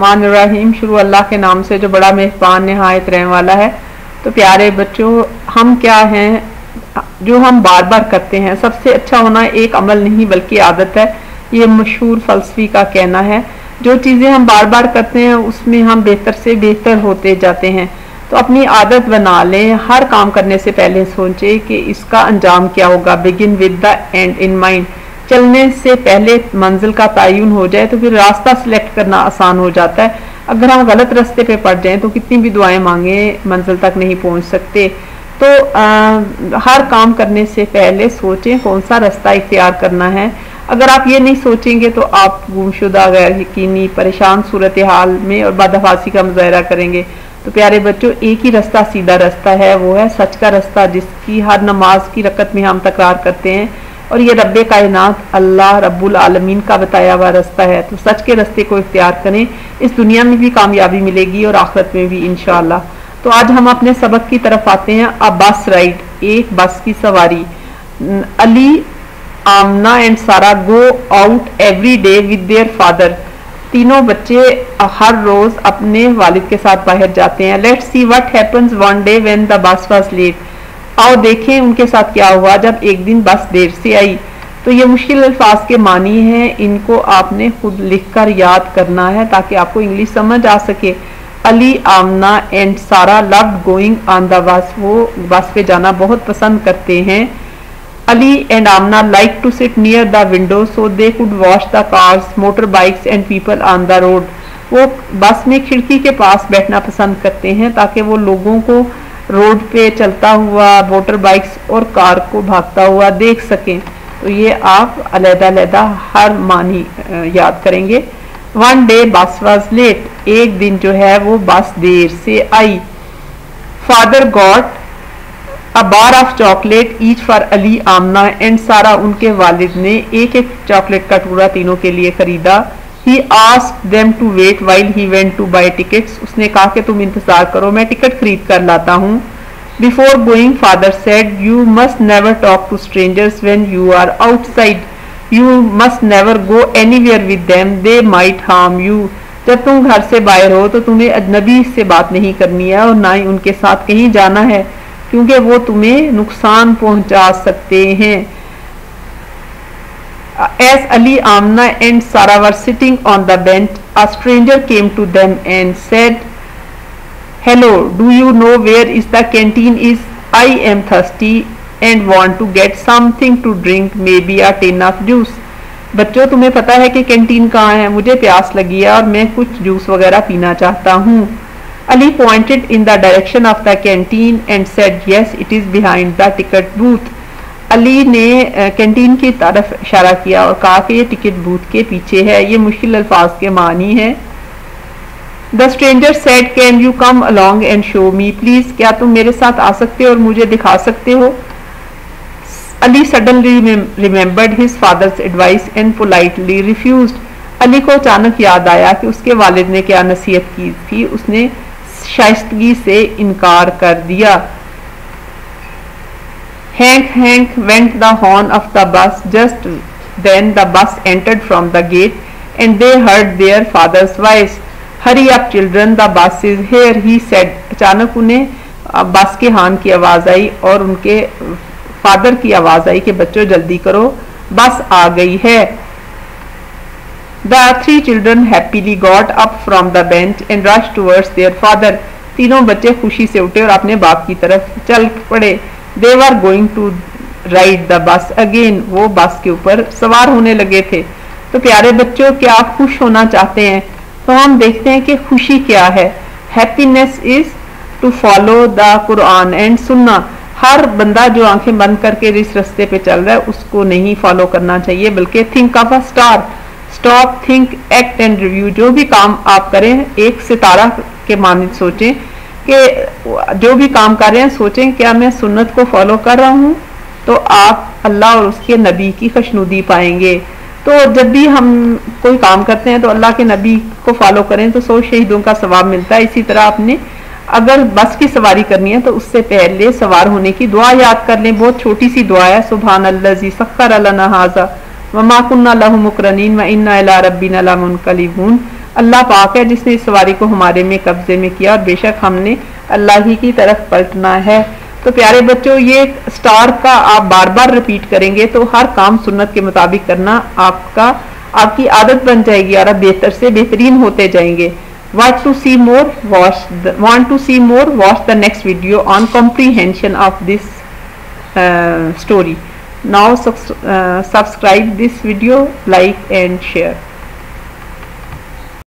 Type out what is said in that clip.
बिस्मिल्लाहिर्रहमानिर्रहीम, शुरू अल्लाह के नाम से जो बड़ा मेहरबान निहायत रहने वाला है। तो प्यारे बच्चों, हम क्या हैं जो हम बार बार करते हैं। सबसे अच्छा होना एक अमल नहीं बल्कि आदत है, ये मशहूर फलसफी का कहना है। जो चीज़ें हम बार बार करते हैं उसमें हम बेहतर से बेहतर होते जाते हैं। तो अपनी आदत बना लें, हर काम करने से पहले सोचें कि इसका अंजाम क्या होगा। Begin with the end in mind. चलने से पहले मंजिल का तयन हो जाए तो फिर रास्ता सिलेक्ट करना आसान हो जाता है। अगर हम गलत रास्ते पे पड़ जाएं तो कितनी भी दुआएं मांगे मंजिल तक नहीं पहुंच सकते। तो हर काम करने से पहले सोचें कौन सा रास्ता इख्तियार करना है। अगर आप ये नहीं सोचेंगे तो आप गुमशुदा, गैर यकीनी, परेशान सूरत हाल में और बदहवासी का मुजाहरा करेंगे। तो प्यारे बच्चों, एक ही रास्ता सीधा रास्ता है, वो है सच का रास्ता, जिसकी हर नमाज की रकत में हम तकरार करते हैं। और ये रब्बे कायनात अल्लाह रब्बुल आलमीन का बताया हुआ रास्ता है। तो सच के रास्ते को इख्तियार करें, इस दुनिया में भी कामयाबी मिलेगी और आखिरत में भी इंशाअल्लाह। तो आज हम अपने सबक की तरफ आते हैं। अ बस राइड, एक बस की सवारी। Ali, Amna and Sara go out every day with their father. तीनों बच्चे हर रोज अपने वालिद के साथ बाहर जाते हैं। Let's see what happens one day when the bus was late. आओ देखें उनके साथ क्या हुआ जब एक दिन बस देर से आई। तो ये मुश्किल अल्फाज के मानी हैं, इनको आपने खुद लिखकर याद करना है ताकि आपको इंग्लिश समझ आ सके। Ali, Amna and Sara loved going on the bus. वो बस पे जाना बहुत पसंद करते हैं। Ali and Amna like to sit near the window so they could watch the cars, motor bikes and people on the road. वो बस में खिड़की के पास बैठना पसंद करते हैं ताकि वो लोगों को रोड पे चलता हुआ, मोटर बाइक्स और कार को भागता हुआ देख सकें। तो ये आप अलग-अलग हर मानी याद करेंगे। One day bus was late, एक दिन जो है वो बस देर से आई। Father got a bar of chocolate each for Ali, Amna and Sara. उनके वालिद ने एक एक चॉकलेट का टुकड़ा तीनों के लिए खरीदा। He asked them to wait while he went to buy tickets. उसने कहा कि तुम इंतजार करो, मैं टिकट खरीद कर लाता हूँ। Before going, father said, you must never talk to strangers when you are outside. You must never go anywhere with them. They might harm you. जब तुम घर से बाहर हो तो तुम्हें अजनबी से बात नहीं करनी है और ना ही उनके साथ कहीं जाना है, क्योंकि वो तुम्हें नुकसान पहुंचा सकते हैं। As Ali, Amna and Sarah were sitting on the bench, a stranger came to them and said, "Hello, do you know where is the canteen is? I am thirsty and want to get something to drink, maybe a tin of juice." बच्चों, तुम्हें पता है कि canteen कहाँ है? मुझे प्यास लगी है और मैं कुछ जूस वगैरह पीना चाहता हूँ। Ali pointed in the direction of the canteen and said, "Yes, it is behind the ticket booth." Ali ने कैंटीन की तरफ इशारा किया और कहा कि ये टिकट बूथ के पीछे है। ये मुश्किल अल्फाज के मानी है। The stranger said, can you come along and show me please. क्या तुम मेरे साथ आ सकते हो और मुझे दिखा सकते हो? Ali suddenly remembered his father's advice and politely refused. Ali को अचानक याद आया कि उसके वालिद ने क्या नसीहत की थी। उसने शाइस्तगी से इनकार कर दिया। Hank, Hank went the horn of the bus. Just then the bus entered from the gate and they heard their father's voice. Hurry up children, the bus is here, he said. अचानक उन्हें बस के horn की आवाज आई और उनके father की आवाज आई कि बच्चों जल्दी करो, बस आ गई है। The three children happily got up from the bench and rushed towards their father. तीनों बच्चे खुशी से उठे और अपने बाप की तरफ चल पड़े। They were going to ride the bus again. वो बस के ऊपर सवार होने लगे थे। तो प्यारे बच्चों, क्या आप खुश होना चाहते हैं? तो हम देखते हैं कि खुशी क्या है। Happiness is to follow the Quran and Sunnah. हर बंदा जो आंखें बंद करके इस रास्ते पे चल रहा है उसको नहीं फॉलो करना चाहिए, बल्कि think of a star, stop, think, act and review. जो भी काम आप करें एक सितारा के मानिंद सोचें कि जो भी काम कर रहे हैं सोचें क्या मैं सुन्नत को फॉलो कर रहा हूँ, तो आप अल्लाह और उसके नबी की खुशनुदी पाएंगे। तो जब भी हम कोई काम करते हैं तो अल्लाह के नबी को फॉलो करें तो 100 शहीदों का सवाब मिलता है। इसी तरह आपने अगर बस की सवारी करनी है तो उससे पहले सवार होने की दुआ याद कर लें। बहुत छोटी सी दुआ है, सुभान अल्लाजी सख्खर लना हाज़ा व मा कुन्ना लहु मुकरनीन व इन्ना इला रब्बिना लमुनकलिबून। अल्लाह पाक है जिसने इस सवारी को हमारे में कब्जे में किया और बेशक हमने अल्लाह ही की तरफ पलटना है। तो प्यारे बच्चों, ये स्टार का आप बार बार रिपीट करेंगे तो हर काम सुन्नत के मुताबिक करना आपकी आदत बन जाएगी और आप बेहतर से बेहतरीन होते जाएंगे। Want to see more? Watch the next video on comprehension of this story. Now subscribe this video, like and share.